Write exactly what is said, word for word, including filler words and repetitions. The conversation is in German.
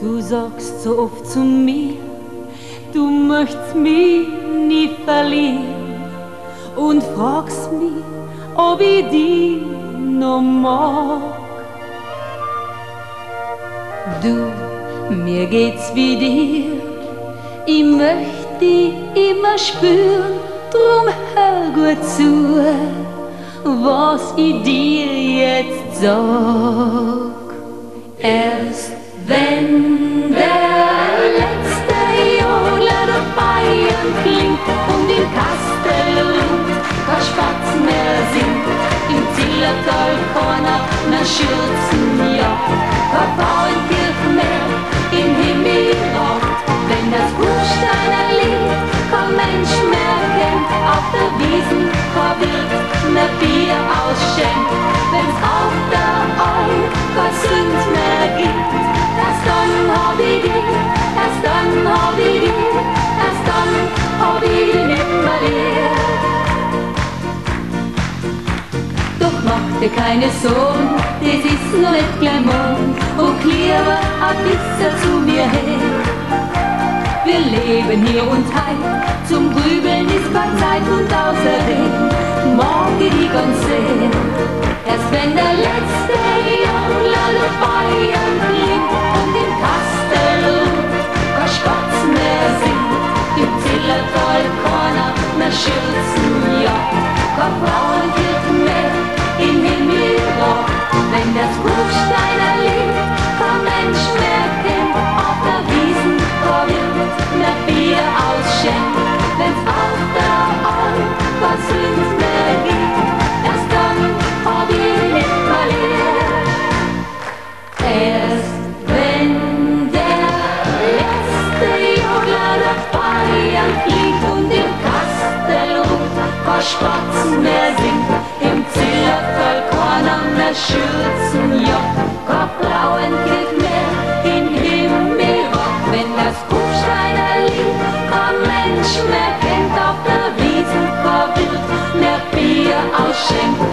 Du sagst so oft zu mir, du möchtest mich nie verlieren und fragst mich, ob ich dich noch mag. Du, mir geht's wie dir, ich möcht dich immer spüren, drum hör gut zu, was ich dir jetzt sag. Erst wenn der letzte Jodler durch Bayern klingt und im Kastelrund kein Spatz mehr singt, im Zillertal keiner mehr Schürzenjagd, kein Frauenkirch mehr im Himmel ragt, wenn das Kufsteiner Lied kein Mensch mehr kennt, auf der Wiesn kein Wirt mehr Bier ausschenkt, wenn's auf der Alp kein Sünd mehr gibt, erst dann hab ich dich, erst dann hab ich dich, erst dann hab ich dich nimmer lieb. Doch mach dir keine Sorgen, das ist noch nicht gleich morgen, und lieber ein bisschen zu mir her. Wir leben hier und heim, zum Grübeln ist keine Zeit und außerdem mag ich dich ganz sehr. Erst wenn der letzte Jodler durch Bayern klingt und im Kastelrund kein Spatz mehr singt, im Zillertal keiner mehr Schürzenjagd, kein Frauenkirch mehr im Himmel ragt, wenn das Kufsteiner Lied kein Mensch mehr kennt, auf der Wiesn kein Wirt mehr Bier ausschenkt, wenn's auf der Alp kein Sünd mehr gibt, erst dann hab ich nicht mehr lieb. Erst wenn der letzte Jodler durch Bayern fliegt und im Kastelrund kein Spatz mehr singt, im Zillertal keiner mehr Schürzenjagd, kein Frauenkirch mehr in Himmel rockt, wenn das Kufsteiner Lied kein Mensch mehr kennt, auf der Wiesn kein Wirt mehr Bier ausschenkt,